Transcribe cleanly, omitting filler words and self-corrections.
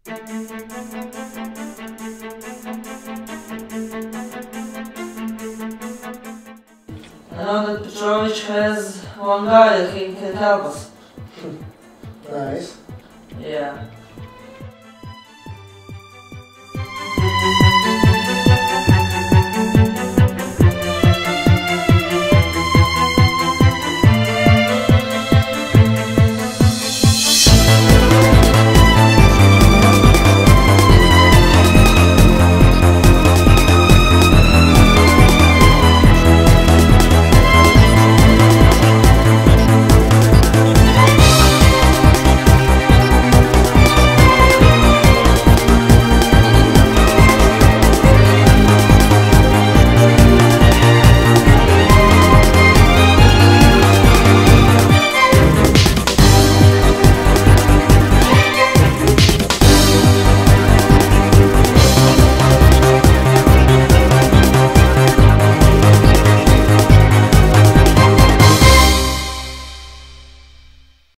I know that Petrovich has one guy that can help us. Nice. Yeah.